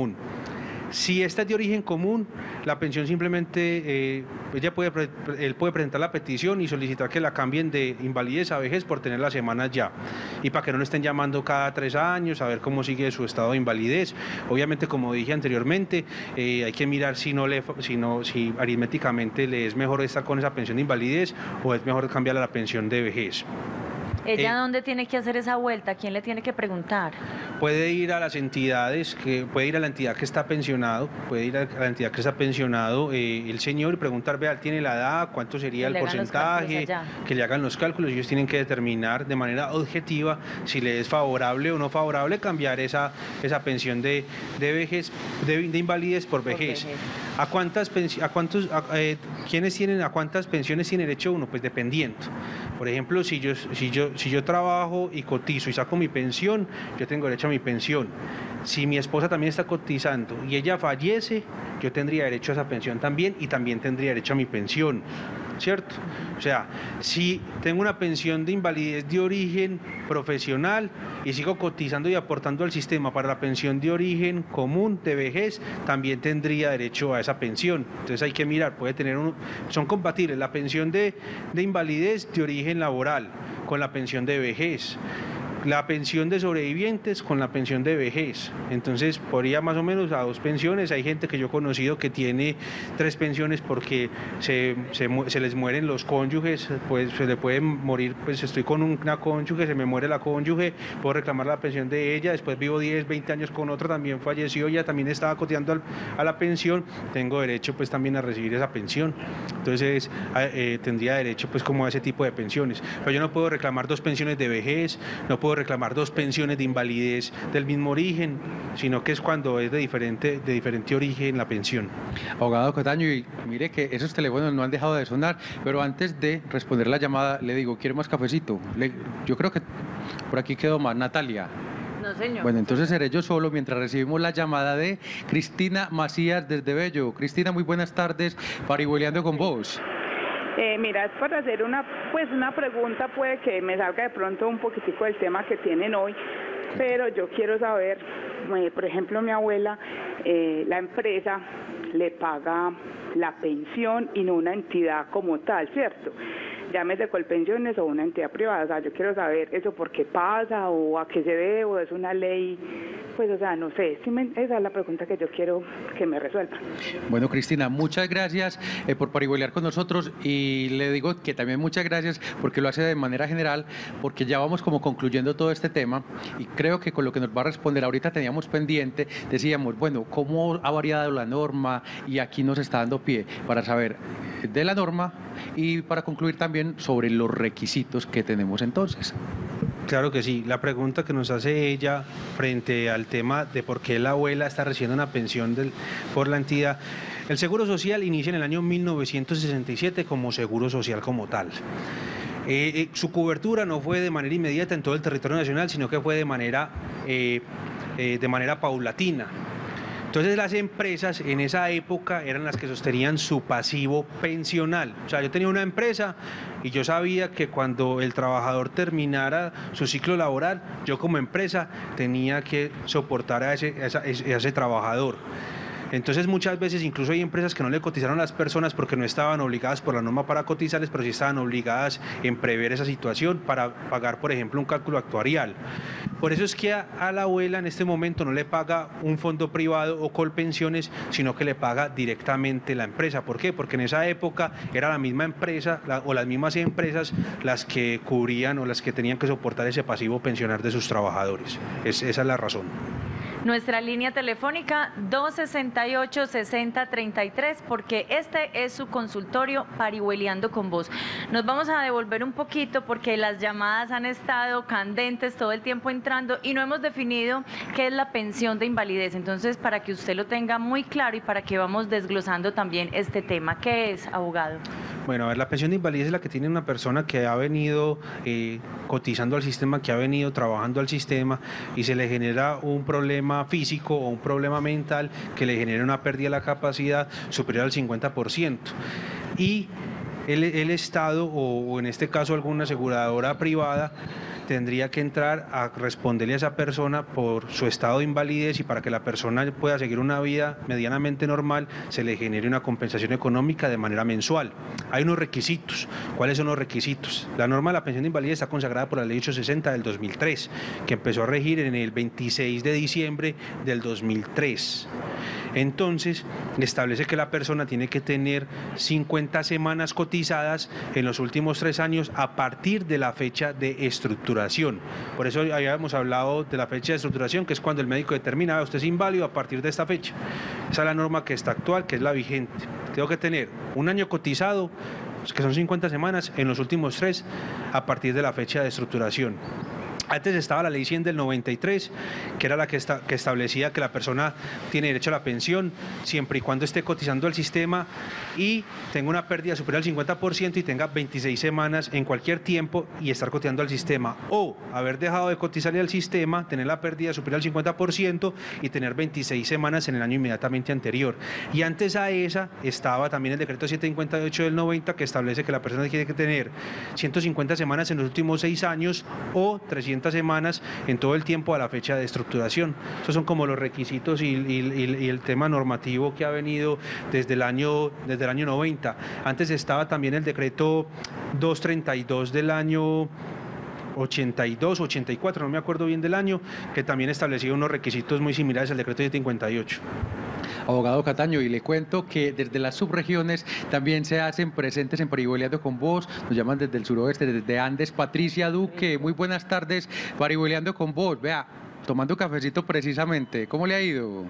Si esta es de origen común, la pensión simplemente, eh, ella puede, pre- él puede presentar la petición y solicitar que la cambien de invalidez a vejez por tener las semanas ya. Y para que no lo estén llamando cada tres años a ver cómo sigue su estado de invalidez. Obviamente, como dije anteriormente, eh, hay que mirar si, no le, si, no, si aritméticamente le es mejor estar con esa pensión de invalidez o es mejor cambiarla a la pensión de vejez. ¿Ella Eh, dónde tiene que hacer esa vuelta? ¿Quién le tiene que preguntar? Puede ir a las entidades, que puede ir a la entidad que está pensionado, puede ir a la entidad que está pensionado eh, el señor y preguntar, vea, tiene la edad, cuánto sería Que el le hagan los porcentaje, cálculos allá. que le hagan los cálculos. Ellos tienen que determinar de manera objetiva si le es favorable o no favorable cambiar esa, esa pensión de, de vejez, de, de invalidez por Por vejez. vejez. ¿A cuántas pensi- a cuántos, a- eh, quiénes tienen, a cuántas pensiones tiene derecho uno? Pues dependiendo. Por ejemplo, si yo, si yo, si yo trabajo y cotizo y saco mi pensión, yo tengo derecho a mi pensión. Si mi esposa también está cotizando y ella fallece, yo tendría derecho a esa pensión también y también tendría derecho a mi pensión, ¿cierto? O sea, si tengo una pensión de invalidez de origen profesional y sigo cotizando y aportando al sistema para la pensión de origen común de vejez, también tendría derecho a esa pensión. Entonces hay que mirar, puede tener uno, son compatibles la pensión de, de invalidez de origen laboral con la pensión de vejez, la pensión de sobrevivientes con la pensión de vejez. Entonces podría más o menos a dos pensiones. Hay gente que yo he conocido que tiene tres pensiones porque se, se, mu- se les mueren los cónyuges, pues se le puede morir, pues estoy con una cónyuge, se me muere la cónyuge, puedo reclamar la pensión de ella, después vivo diez, veinte años con otra, también falleció, ella también estaba cotizando al- a la pensión, tengo derecho pues también a recibir esa pensión. Entonces a- eh, tendría derecho pues como a ese tipo de pensiones. Pero yo no puedo reclamar dos pensiones de vejez, no puedo reclamar dos pensiones de invalidez del mismo origen, sino que es cuando es de diferente, de diferente origen la pensión. Abogado Cataño, y mire que esos teléfonos no han dejado de sonar, pero antes de responder la llamada, le digo, ¿quiere más cafecito? Le- yo creo que por aquí quedó más. Natalia. No, señor. Bueno, entonces seré yo solo mientras recibimos la llamada de Cristina Macías desde Bello. Cristina, muy buenas tardes, parihueleando con vos. Eh, mira, es para hacer una, pues una pregunta, puede que me salga de pronto un poquitico del tema que tienen hoy, pero yo quiero saber, eh, por ejemplo, mi abuela, eh, la empresa le paga la pensión y no una entidad como tal, ¿cierto? Llámese Colpensiones o una entidad privada, o sea, yo quiero saber eso por qué pasa o a qué se debe o es una ley, pues, o sea, no sé, sí me- esa es la pregunta que yo quiero que me resuelvan. Bueno, Cristina, muchas gracias eh, por parihuelear con nosotros y le digo que también muchas gracias porque lo hace de manera general, porque ya vamos como concluyendo todo este tema y creo que con lo que nos va a responder ahorita teníamos pendiente, decíamos, bueno, cómo ha variado la norma y aquí nos está dando pie para saber de la norma y para concluir también sobre los requisitos que tenemos entonces. Claro que sí. La pregunta que nos hace ella frente al tema de por qué la abuela está recibiendo una pensión del, por la entidad. El Seguro Social inicia en el año mil novecientos sesenta y siete como Seguro Social como tal. Eh, eh, su cobertura no fue de manera inmediata en todo el territorio nacional, sino que fue de manera, eh, eh, de manera paulatina. Entonces las empresas en esa época eran las que sostenían su pasivo pensional. O sea, yo tenía una empresa y yo sabía que cuando el trabajador terminara su ciclo laboral, yo como empresa tenía que soportar a ese, a esa- a ese trabajador. Entonces muchas veces incluso hay empresas que no le cotizaron a las personas porque no estaban obligadas por la norma para cotizarles, pero sí estaban obligadas en prever esa situación para pagar, por ejemplo, un cálculo actuarial. Por eso es que a, a la abuela en este momento no le paga un fondo privado o Colpensiones, sino que le paga directamente la empresa. ¿Por qué? Porque en esa época era la misma empresa la, o las mismas empresas las que cubrían o las que tenían que soportar ese pasivo pensionar de sus trabajadores. Es, esa es la razón. Nuestra línea telefónica dos sesenta y ocho, sesenta treinta y tres, porque este es su consultorio Parihueliando con Vos. Nos vamos a devolver un poquito porque las llamadas han estado candentes todo el tiempo entrando y no hemos definido qué es la pensión de invalidez. Entonces, para que usted lo tenga muy claro y para que vamos desglosando también este tema. ¿Qué es, abogado? Bueno, a ver, la pensión de invalidez es la que tiene una persona que ha venido eh, cotizando al sistema, que ha venido trabajando al sistema y se le genera un problema físico o un problema mental que le genera una pérdida de la capacidad superior al cincuenta por ciento. Y el, el Estado, o, o en este caso alguna aseguradora privada, tendría que entrar a responderle a esa persona por su estado de invalidez, y para que la persona pueda seguir una vida medianamente normal se le genere una compensación económica de manera mensual. Hay unos requisitos. ¿Cuáles son los requisitos? La norma de la pensión de invalidez está consagrada por la ley ochocientos sesenta del dos mil tres, que empezó a regir en el veintiséis de diciembre del dos mil tres. Entonces, establece que la persona tiene que tener cincuenta semanas cotizadas en los últimos tres años a partir de la fecha de estructuración. Por eso habíamos hablado de la fecha de estructuración, que es cuando el médico determina, usted es inválido a partir de esta fecha. Esa es la norma que está actual, que es la vigente. Tengo que tener un año cotizado, que son cincuenta semanas, en los últimos tres a partir de la fecha de estructuración. Antes estaba la ley cien del noventa y tres, que era la que, esta, que establecía que la persona tiene derecho a la pensión siempre y cuando esté cotizando al sistema y tenga una pérdida superior al cincuenta por ciento y tenga veintiséis semanas en cualquier tiempo y estar cotizando al sistema, o haber dejado de cotizarle al sistema, tener la pérdida superior al cincuenta por ciento y tener veintiséis semanas en el año inmediatamente anterior. Y antes a esa estaba también el decreto setecientos cincuenta y ocho del noventa, que establece que la persona tiene que tener ciento cincuenta semanas en los últimos seis años o trescientas semanas en todo el tiempo a la fecha de estructuración. Esos son como los requisitos y, y, y el tema normativo que ha venido desde el año desde el año noventa. Antes estaba también el decreto doscientos treinta y dos del año ochenta y dos, ochenta y cuatro, no me acuerdo bien del año, que también establecía unos requisitos muy similares al decreto setecientos cincuenta y ocho. Abogado Cataño, y le cuento que desde las subregiones también se hacen presentes en Parihueliando con Vos. Nos llaman desde el suroeste, desde Andes. Patricia Duque, muy buenas tardes, Parihueliando con Vos. Vea, tomando cafecito precisamente, ¿cómo le ha ido?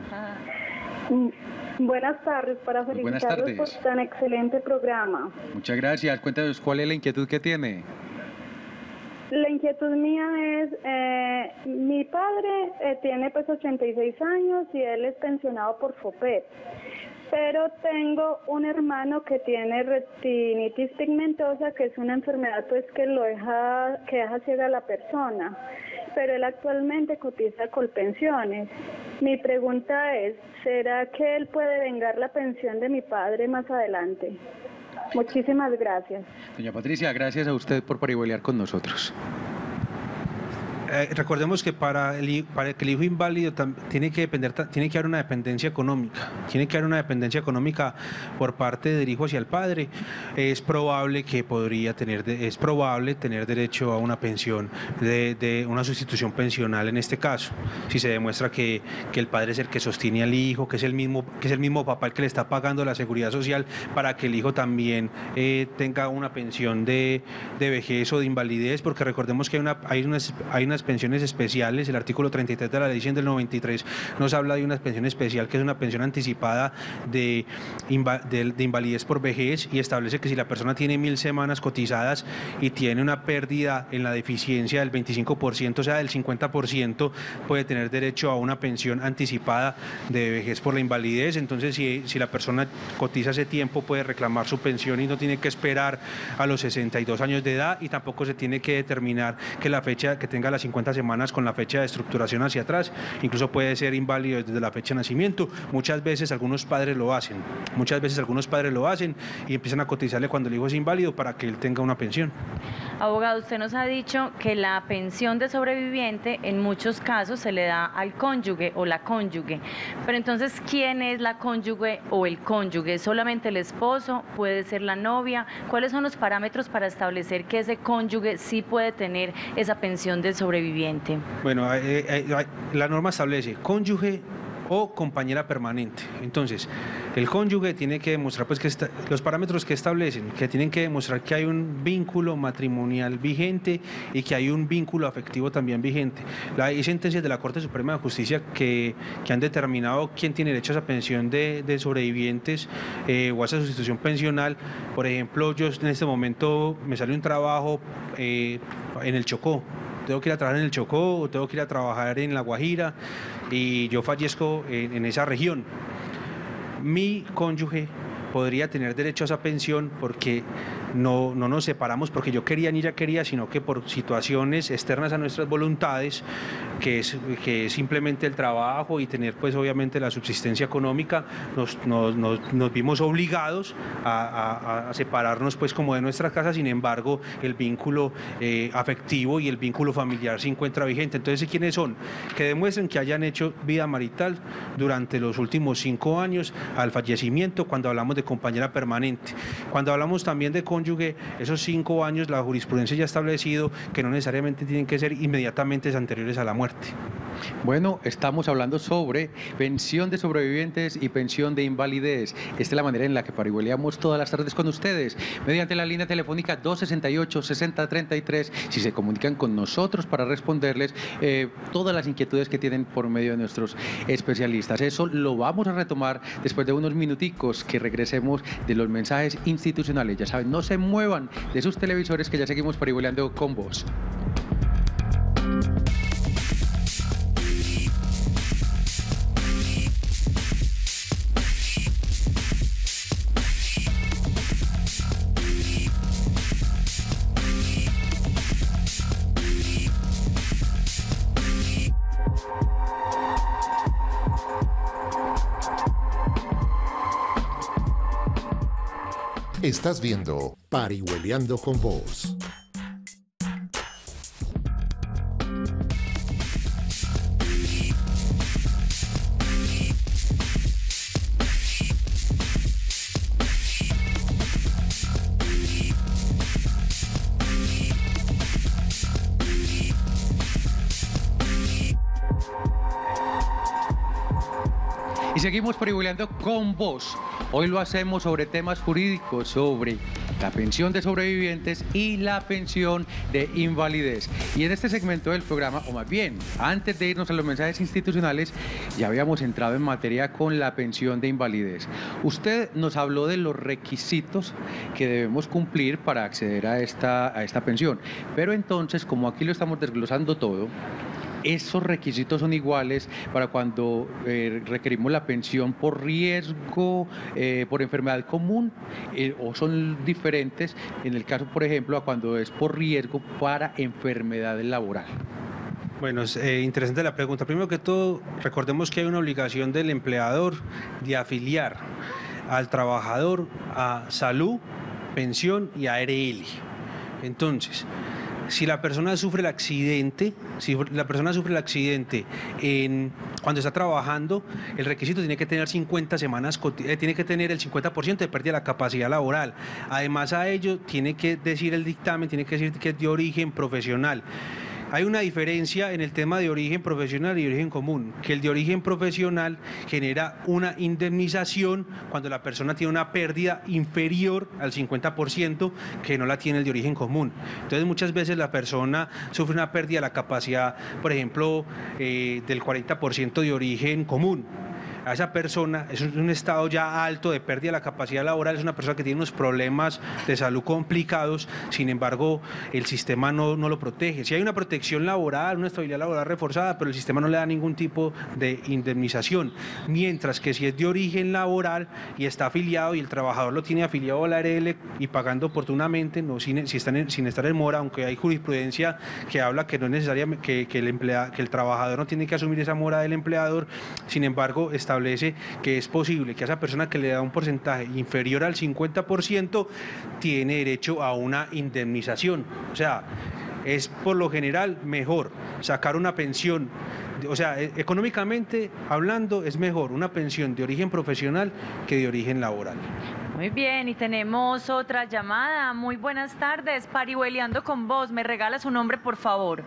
Buenas tardes, para felicitarlos por tan excelente programa. Muchas gracias. Cuéntanos, ¿cuál es la inquietud que tiene? La inquietud mía es, eh, mi padre eh, tiene pues ochenta y seis años y él es pensionado por FOPEP, pero tengo un hermano que tiene retinitis pigmentosa, que es una enfermedad pues que lo deja, que deja ciega a la persona, pero él actualmente cotiza Colpensiones. Mi pregunta es, ¿será que él puede vengar la pensión de mi padre más adelante? Muchísimas gracias. Doña Patricia, gracias a usted por parihuelear con nosotros. Eh, recordemos que para, el, para que el hijo inválido tiene que depender, tiene que haber una dependencia económica, tiene que haber una dependencia económica por parte del hijo hacia el padre. Es probable que podría tener, es probable tener derecho a una pensión, de, de una sustitución pensional en este caso, si se demuestra que, que el padre es el que sostiene al hijo, que es el mismo, que es el mismo papá el que le está pagando la seguridad social para que el hijo también eh, tenga una pensión de, de vejez o de invalidez, porque recordemos que hay una, hay unas, hay unas pensiones especiales. El artículo treinta y tres de la ley cien del noventa y tres nos habla de una pensión especial que es una pensión anticipada de, de, de invalidez por vejez, y establece que si la persona tiene mil semanas cotizadas y tiene una pérdida en la deficiencia del veinticinco por ciento, o sea del cincuenta por ciento, puede tener derecho a una pensión anticipada de vejez por la invalidez. Entonces si, si la persona cotiza ese tiempo puede reclamar su pensión y no tiene que esperar a los sesenta y dos años de edad, y tampoco se tiene que determinar que la fecha que tenga la cincuenta cincuenta semanas con la fecha de estructuración hacia atrás, incluso puede ser inválido desde la fecha de nacimiento. Muchas veces algunos padres lo hacen, muchas veces algunos padres lo hacen y empiezan a cotizarle cuando el hijo es inválido para que él tenga una pensión. Abogado, usted nos ha dicho que la pensión de sobreviviente en muchos casos se le da al cónyuge o la cónyuge, pero entonces, ¿quién es la cónyuge o el cónyuge? ¿Solamente el esposo? ¿Puede ser la novia? ¿Cuáles son los parámetros para establecer que ese cónyuge sí puede tener esa pensión de sobreviviente? Bueno, eh, eh, la norma establece cónyuge o compañera permanente. Entonces, el cónyuge tiene que demostrar, pues, que está, los parámetros que establecen, que tienen que demostrar que hay un vínculo matrimonial vigente y que hay un vínculo afectivo también vigente. La, hay sentencias de la Corte Suprema de Justicia que, que han determinado quién tiene derecho a esa pensión de, de sobrevivientes eh, o a esa sustitución pensional. Por ejemplo, yo en este momento me salió un trabajo eh, en el Chocó. Tengo que ir a trabajar en el Chocó o tengo que ir a trabajar en La Guajira y yo fallezco en, en esa región. Mi cónyuge podría tener derecho a esa pensión porque no, no nos separamos porque yo quería ni ella quería, sino que por situaciones externas a nuestras voluntades, que es, que es simplemente el trabajo y tener pues obviamente la subsistencia económica, nos, nos, nos, nos vimos obligados a, a, a separarnos pues como de nuestra casa. Sin embargo, el vínculo eh, afectivo y el vínculo familiar se encuentra vigente. Entonces, ¿quiénes son? Que demuestren que hayan hecho vida marital durante los últimos cinco años al fallecimiento, cuando hablamos de compañera permanente. Cuando hablamos también de cónyuge, esos cinco años la jurisprudencia ya ha establecido que no necesariamente tienen que ser inmediatamente anteriores a la muerte. Bueno, estamos hablando sobre pensión de sobrevivientes y pensión de invalidez. Esta es la manera en la que parihueleamos todas las tardes con ustedes, mediante la línea telefónica dos sesenta y ocho, sesenta treinta y tres, si se comunican con nosotros para responderles eh, todas las inquietudes que tienen por medio de nuestros especialistas. Eso lo vamos a retomar después de unos minuticos que regresemos de los mensajes institucionales. Ya saben, no se muevan de sus televisores, que ya seguimos parihueleando con vos. Estás viendo Parihueleando con Vos. Y seguimos parihueleando con vos. Hoy lo hacemos sobre temas jurídicos, sobre la pensión de sobrevivientes y la pensión de invalidez. Y en este segmento del programa, o más bien, antes de irnos a los mensajes institucionales, ya habíamos entrado en materia con la pensión de invalidez. Usted nos habló de los requisitos que debemos cumplir para acceder a esta, a esta pensión. Pero entonces, como aquí lo estamos desglosando todo, ¿esos requisitos son iguales para cuando eh, requerimos la pensión por riesgo, eh, por enfermedad común, eh, o son diferentes en el caso, por ejemplo, a cuando es por riesgo para enfermedad laboral? Bueno, es eh, interesante la pregunta. Primero que todo, recordemos que hay una obligación del empleador de afiliar al trabajador a salud, pensión y A R L. Entonces, si la persona sufre el accidente, si la persona sufre el accidente en, cuando está trabajando, el requisito tiene que tener cincuenta semanas, eh, tiene que tener el cincuenta por ciento de pérdida de la capacidad laboral. Además a ello, tiene que decir el dictamen, tiene que decir que es de origen profesional. Hay una diferencia en el tema de origen profesional y origen común, que el de origen profesional genera una indemnización cuando la persona tiene una pérdida inferior al cincuenta por ciento que no la tiene el de origen común. Entonces muchas veces la persona sufre una pérdida de la capacidad, por ejemplo, eh, del cuarenta por ciento de origen común. a esa persona, es un estado ya alto de pérdida de la capacidad laboral, es una persona que tiene unos problemas de salud complicados, sin embargo el sistema no, no lo protege. Si hay una protección laboral, una estabilidad laboral reforzada, pero el sistema no le da ningún tipo de indemnización, mientras que si es de origen laboral y está afiliado y el trabajador lo tiene afiliado a la A R L y pagando oportunamente, no sin, si están en, sin estar en mora, aunque hay jurisprudencia que habla que no es necesario que, que, el emplea, que el trabajador no tiene que asumir esa mora del empleador, sin embargo establece que es posible que a esa persona que le da un porcentaje inferior al cincuenta por ciento tiene derecho a una indemnización. O sea, es por lo general mejor sacar una pensión, o sea, económicamente hablando es mejor una pensión de origen profesional que de origen laboral. Muy bien, y tenemos otra llamada. Muy buenas tardes, Parihueliando con vos. ¿Me regala su nombre, por favor?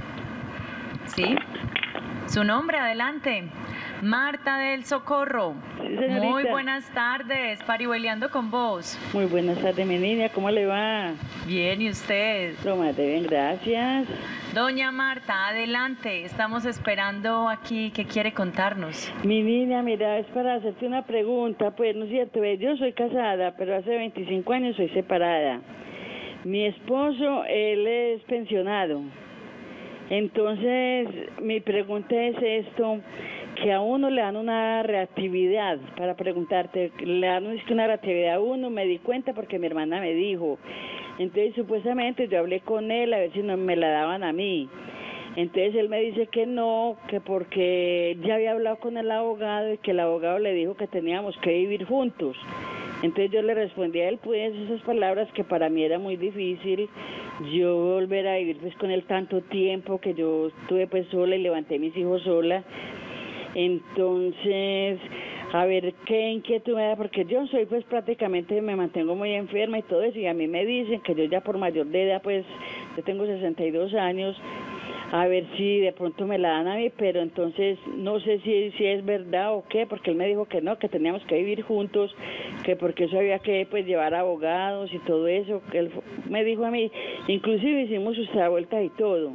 ¿Sí? Su nombre, adelante. Marta del Socorro. Sí, señorita. Muy buenas tardes, Parihueliando con vos. Muy buenas tardes, mi niña, ¿cómo le va? Bien, ¿y usted? Tómate bien, gracias. Doña Marta, adelante, estamos esperando aquí, ¿qué quiere contarnos? Mi niña, mira, es para hacerte una pregunta, pues, ¿no es cierto? Yo soy casada, pero hace veinticinco años soy separada. Mi esposo, él es pensionado. Entonces, mi pregunta es esto, que a uno le dan una reactividad, para preguntarte, le dan una reactividad a uno, me di cuenta porque mi hermana me dijo. Entonces, supuestamente yo hablé con él a ver si no me la daban a mí. Entonces, él me dice que no, que porque ya había hablado con el abogado y que el abogado le dijo que teníamos que vivir juntos. Entonces yo le respondí a él pues esas palabras que para mí era muy difícil yo volver a vivir pues con él tanto tiempo, que yo estuve pues sola y levanté a mis hijos sola. Entonces, a ver qué inquietud me da, porque yo soy pues prácticamente, me mantengo muy enferma y todo eso, y a mí me dicen que yo ya por mayor de edad, pues yo tengo sesenta y dos años, a ver si de pronto me la dan a mí, pero entonces no sé si, si es verdad o qué, porque él me dijo que no, que teníamos que vivir juntos, que porque eso había que pues llevar abogados y todo eso, que él me dijo a mí, inclusive hicimos sus vueltas y todo.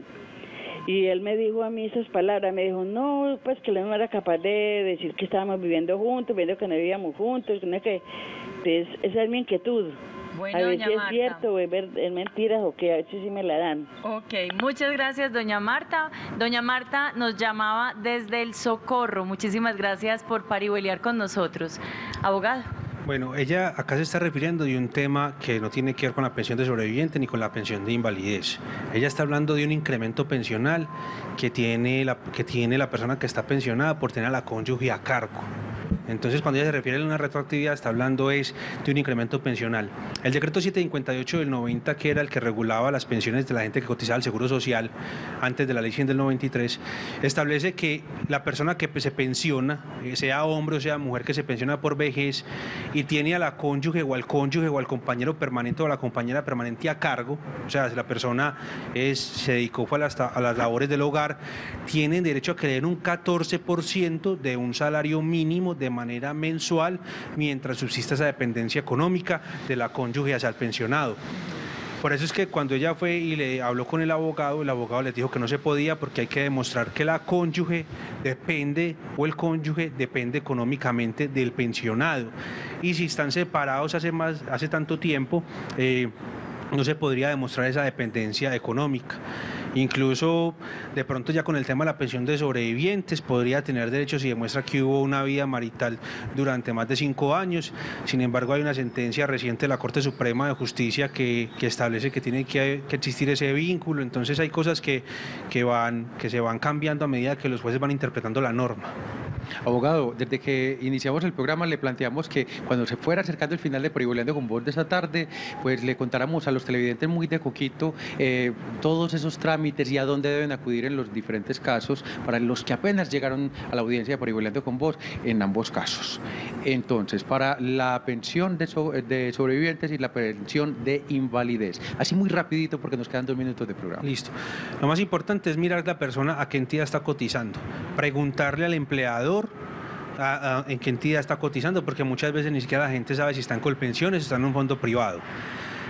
Y él me dijo a mí esas palabras, me dijo, no, pues que él no era capaz de decir que estábamos viviendo juntos, viendo que no vivíamos juntos, que pues, esa es mi inquietud. Bueno, a ver doña si es Marta. cierto o es, ver, es mentiras o qué, a ver si sí me la dan. Ok, muchas gracias, doña Marta. Doña Marta nos llamaba desde el Socorro. Muchísimas gracias por parihueliar con nosotros. Abogado. Bueno, ella acá se está refiriendo de un tema que no tiene que ver con la pensión de sobreviviente ni con la pensión de invalidez. Ella está hablando de un incremento pensional que tiene la, que tiene la persona que está pensionada por tener a la cónyuge a cargo. Entonces, cuando ella se refiere a una retroactividad, está hablando es de un incremento pensional. El decreto setecientos cincuenta y ocho del noventa, que era el que regulaba las pensiones de la gente que cotizaba al Seguro Social, antes de la ley cien del noventa y tres, establece que la persona que se pensiona, sea hombre o sea mujer que se pensiona por vejez, y tiene a la cónyuge o al cónyuge o al compañero permanente o a la compañera permanente a cargo, o sea, si la persona es, se dedicó a las, a las labores del hogar, tienen derecho a que le den un catorce por ciento de un salario mínimo de manera mensual mientras subsista esa dependencia económica de la cónyuge hacia el pensionado. Por eso es que cuando ella fue y le habló con el abogado, el abogado les dijo que no se podía porque hay que demostrar que la cónyuge depende o el cónyuge depende económicamente del pensionado. Y si están separados hace, más, hace tanto tiempo, eh, no se podría demostrar esa dependencia económica. Incluso de pronto ya con el tema de la pensión de sobrevivientes podría tener derecho si demuestra que hubo una vida marital durante más de cinco años. Sin embargo, hay una sentencia reciente de la Corte Suprema de Justicia que, que establece que tiene que, que existir ese vínculo. Entonces hay cosas que, que, van, que se van cambiando a medida que los jueces van interpretando la norma. Abogado, desde que iniciamos el programa le planteamos que cuando se fuera acercando el final de Parihueliando con vos de esta tarde, pues le contáramos a los televidentes muy de coquito eh, todos esos trámites y a dónde deben acudir en los diferentes casos para los que apenas llegaron a la audiencia de Parihueliando con vos en ambos casos. Entonces, para la pensión de, so de sobrevivientes y la pensión de invalidez. Así muy rapidito porque nos quedan dos minutos de programa. Listo. Lo más importante es mirar la persona a qué entidad está cotizando, preguntarle al empleador A, a, en qué entidad está cotizando, porque muchas veces ni siquiera la gente sabe si está en Colpensiones o está en un fondo privado.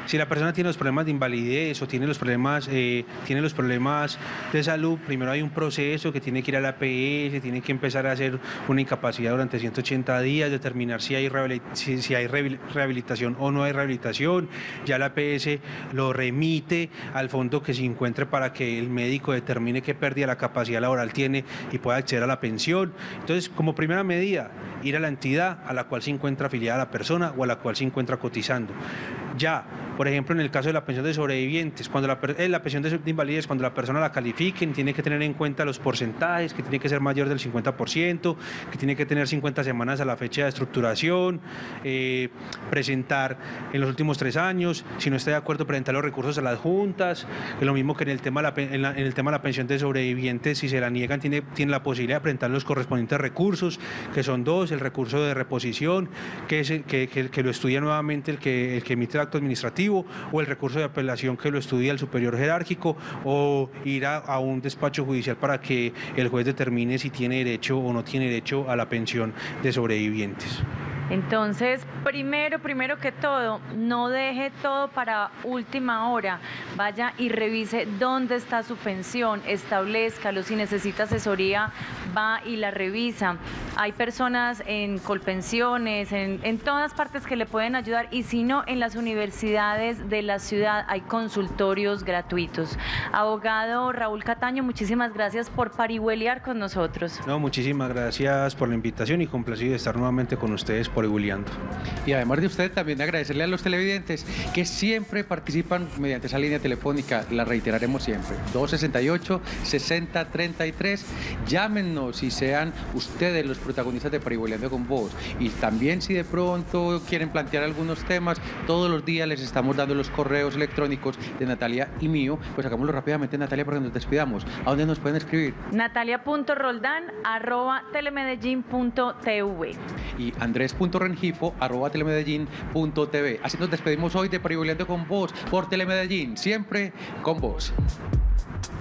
Si la persona tiene los problemas de invalidez o tiene los problemas, eh, tiene los problemas de salud, primero hay un proceso que tiene que ir a la A P S, tiene que empezar a hacer una incapacidad durante ciento ochenta días, determinar si hay, si, si hay rehabilitación o no hay rehabilitación, ya la A P S lo remite al fondo que se encuentre para que el médico determine qué pérdida de la capacidad laboral tiene y pueda acceder a la pensión. Entonces, como primera medida, ir a la entidad a la cual se encuentra afiliada la persona o a la cual se encuentra cotizando. Ya, por ejemplo, en el caso de la pensión de sobrevivientes, cuando la, eh, la pensión de invalidez, cuando la persona la califiquen, tiene que tener en cuenta los porcentajes, que tiene que ser mayor del cincuenta por ciento, que tiene que tener cincuenta semanas a la fecha de estructuración, eh, presentar en los últimos tres años, si no está de acuerdo, presentar los recursos a las juntas, es lo mismo que en el tema de la, en la, en el tema de la pensión de sobrevivientes, si se la niegan, tiene, tiene la posibilidad de presentar los correspondientes recursos, que son dos, el recurso de reposición, que, es, que, que, que lo estudia nuevamente el que, el que emite el acto administrativo, o el recurso de apelación que lo estudia el superior jerárquico, o ir a, a un despacho judicial para que el juez determine si tiene derecho o no tiene derecho a la pensión de sobrevivientes. Entonces, primero, primero que todo, no deje todo para última hora. Vaya y revise dónde está su pensión, establezcalo. Si necesita asesoría, va y la revisa. Hay personas en Colpensiones, en, en todas partes que le pueden ayudar, y si no, en las universidades de la ciudad hay consultorios gratuitos. Abogado Raúl Cataño, muchísimas gracias por parihueliar con nosotros. No, muchísimas gracias por la invitación y complacido de estar nuevamente con ustedes por Parihueliando. Y además de usted, también agradecerle a los televidentes que siempre participan mediante esa línea telefónica, la reiteraremos siempre, dos sesenta y ocho, sesenta treinta y tres. Llámenos y sean ustedes los protagonistas de Parihueliando con Vos. Y también, si de pronto quieren plantear algunos temas, todos los días les estamos dando los correos electrónicos de Natalia y mío. Pues hagámoslo rápidamente, Natalia, para que nos despidamos. ¿A dónde nos pueden escribir? Natalia punto roldán arroba telemedellín punto tv y andrés punto rengifo arroba telemedellín punto tv. Así nos despedimos hoy de Parihueliando con Vos por Telemedellín, siempre con vos.